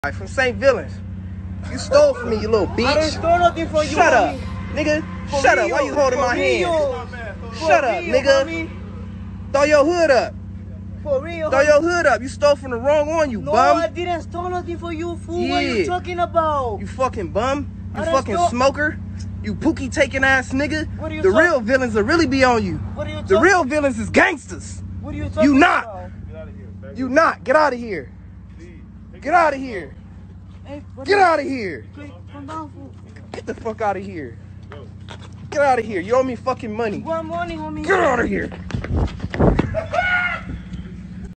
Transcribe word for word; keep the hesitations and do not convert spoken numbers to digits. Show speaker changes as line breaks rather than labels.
From Saint Villains. You stole from me, you little bitch.
I didn't steal nothing from you.
Shut up,
homie.
nigga.
For
Shut
real.
up. Why you holding
For
my
real.
hand?
For
Shut up,
real,
nigga.
homie.
Throw your hood up.
For real.
Throw
homie.
your hood up. You stole from the wrong one, you
no,
bum.
I didn't steal nothing for you, fool.
Yeah.
What are you talking about?
You fucking bum. You
I didn't
fucking
steal-
smoker. You pookie taking ass nigga.
What are you
the
talk-
real villains will really be on you.
What are you
The
talk-
real villains is gangsters.
What are you talking
You not.
about?
You not. Get out of here. Get out of here.
Hey,
Get out of here.
Please, come down, fool.
Get the fuck out of here. Get out of here. You owe me fucking money.
What money, homie?
Get out of here.